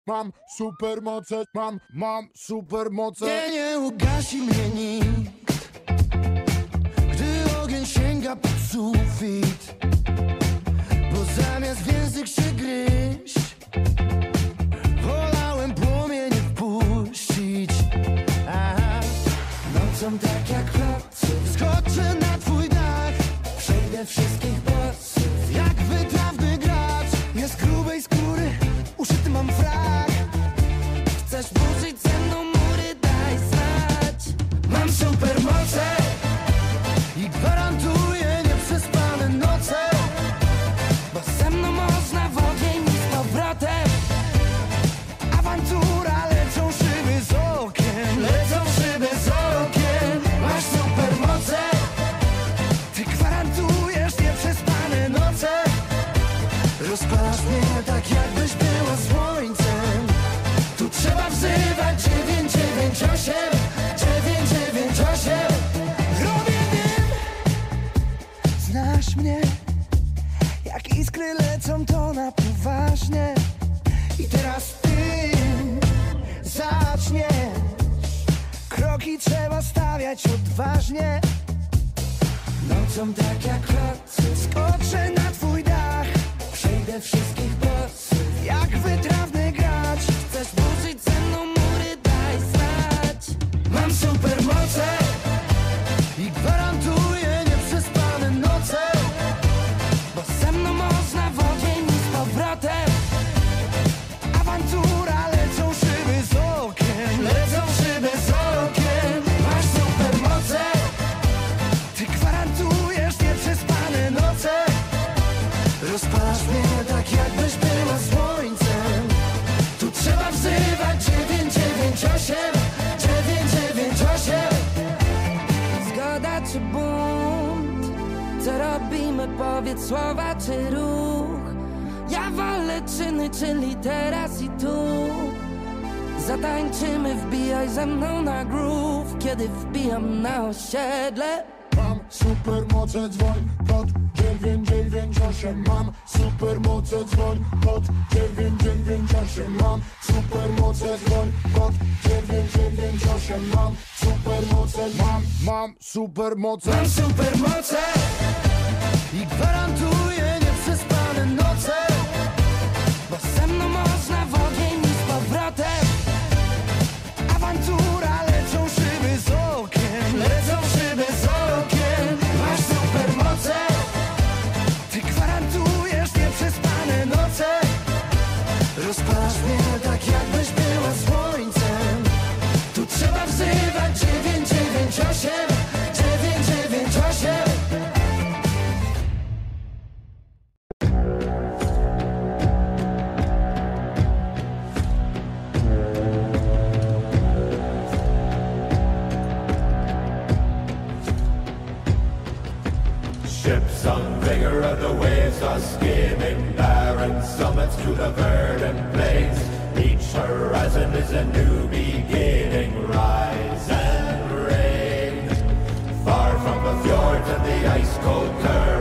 Mam supermoce, mam supermoce. Nie ugasi mnie nikt, gdy ogień sięga pod sufit. Bo zamiast w język się gryźć, wolałem płomienie wpuścić. Aha. Nocą tak jak kloc, skoczę na twój dach, przejdę wszystkich bossów jak wytrawny gracz. Jest grubej skóry, uszyty mam frak. Chcesz burzyć ze mną mury, daj znać. Mam supermoce i gwarantuję nieprzespane noce, bo ze mną można w ogień i z powrotem. Awantura, lecą szyby z okien, lecą szyby z okien. Masz supermoce, ty gwarantujesz nieprzespane noce. Rozpalasz mnie tak jakbyś była słońcem. Tu trzeba wzywać 998, 998. Robię dym, znasz mnie. Jak iskry lecą to na poważnie. I teraz ty zaczniesz. Kroki trzeba stawiać odważnie. Nocą tak jak kloc, skoczę na twój dach, przejdę wszystkich bossów jak wytrawny gracz. Chcesz burzyć ze mną mury, daj znać. Mam supermoce i gwarantuję nieprzespane noce, bo ze mną można w ogień i z powrotem. Awantura, lecą szyby z okien, lecą szyby z okien. Masz supermoce, ty gwarantujesz nieprzespane noce. Rozpalasz mnie tak jakbyś była słońcem. Tu trzeba wzywać 998, 998. Zgoda czy bunt? Co robimy? Powiedz słowa czy ruch? Ja wolę czyny, czyli teraz i tu. Zatańczymy, wbijaj ze mną na groove, kiedy wbijam na osiedle. Mam supermoce, dzwoń pod 998. Mam supermoce, dzwoń pod 998. Mam supermoce, dzwoń pod 998. Mam supermoce, mam supermoce. Mam supermoce i gwarantuję nieprzespane noce, bo ze mną można w ogień i z powrotem. Awantura, lecą szyby z okien, lecą szyby z okien. Masz supermoce, ty gwarantujesz nieprzespane noce. Rozpalasz mnie tak jakbyś była słońcem. Tu trzeba wzywać 998, 998. Ships on vigor of the waves are skimming barren summits to the verdant plains. Each horizon is a new beginning. Rise and reign. Far from the fjords and the ice-cold currents,